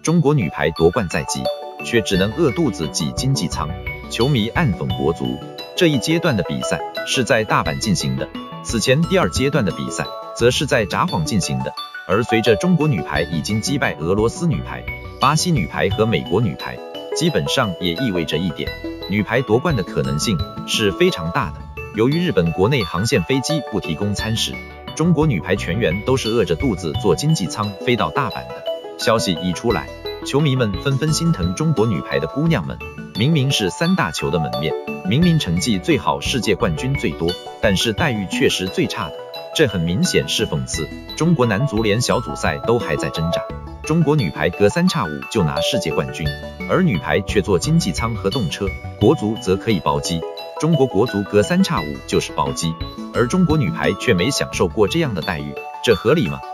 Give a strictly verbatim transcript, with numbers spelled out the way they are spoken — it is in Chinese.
中国女排夺冠在即，却只能饿肚子挤经济舱，球迷暗讽国足。这一阶段的比赛是在大阪进行的，此前第二阶段的比赛则是在札幌进行的。而随着中国女排已经击败俄罗斯女排、巴西女排和美国女排，基本上也意味着一点，女排夺冠的可能性是非常大的。由于日本国内航线飞机不提供餐食，中国女排全员都是饿着肚子坐经济舱飞到大阪的。消息一出来，球迷们纷纷心疼中国女排的姑娘们，明明是三大球的门面，明明成绩最好，世界冠军最多，但是待遇却是最差的。这很明显是讽刺。中国男足连小组赛都还在挣扎，中国女排隔三差五就拿世界冠军，而女排却坐经济舱和动车，国足则可以包机。中国国足隔三差五就是包机，而中国女排却没享受过这样的待遇，这合理吗？